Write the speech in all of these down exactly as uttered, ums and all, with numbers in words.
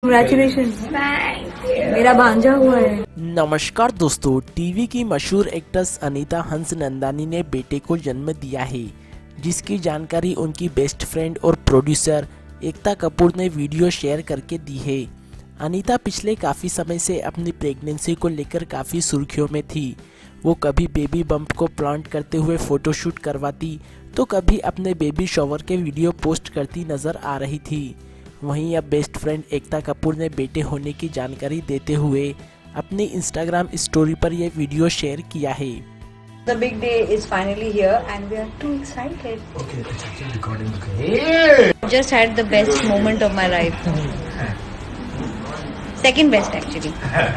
Congratulations, मेरा भांजा हुआ है। नमस्कार दोस्तों, टीवी की मशहूर एक्ट्रेस अनीता हंसनंदानी ने बेटे को जन्म दिया है, जिसकी जानकारी उनकी बेस्ट फ्रेंड और प्रोड्यूसर एकता कपूर ने वीडियो शेयर करके दी है। अनीता पिछले काफ़ी समय से अपनी प्रेगनेंसी को लेकर काफ़ी सुर्खियों में थी। वो कभी बेबी बम्प को प्लांट करते हुए फोटोशूट करवाती तो कभी अपने बेबी शॉवर के वीडियो पोस्ट करती नज़र आ रही थी। वहीं अब बेस्ट फ्रेंड एकता कपूर ने बेटे होने की जानकारी देते हुए अपनी इंस्टाग्राम स्टोरी पर यह वीडियो शेयर किया है। The big day is finally here and we are too excited. Okay, it's actually recording. Okay. Just had the best moment of my life. Second best actually.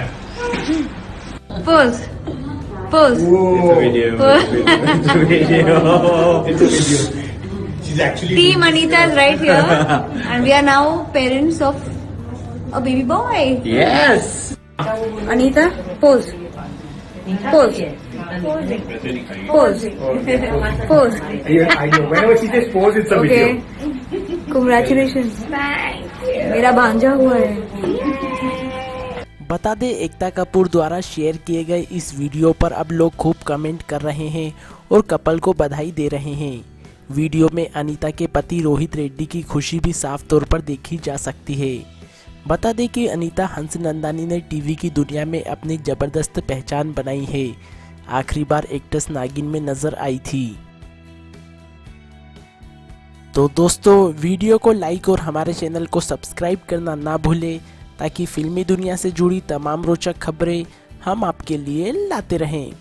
Pause. Pause. It's a video. It's a video. It's a video. She's actually. Team Anita is right here and we are now parents of a baby boy. Yes. Anita, pause. Pause. Pause. Pause. Yeah, I know. Whenever she says pause, it's a Okay. video. Congratulations. मेरा भांजा हुआ है। बता दें, एकता कपूर द्वारा share किए गए इस वीडियो पर अब लोग खूब कमेंट कर रहे हैं और कपल को बधाई दे रहे हैं। वीडियो में अनीता के पति रोहित रेड्डी की खुशी भी साफ तौर पर देखी जा सकती है। बता दें कि अनीता हंसनंदानी ने टीवी की दुनिया में अपनी जबरदस्त पहचान बनाई है। आखिरी बार एक्ट्रेस नागिन में नजर आई थी। तो दोस्तों, वीडियो को लाइक और हमारे चैनल को सब्सक्राइब करना ना भूलें, ताकि फिल्मी दुनिया से जुड़ी तमाम रोचक खबरें हम आपके लिए लाते रहें।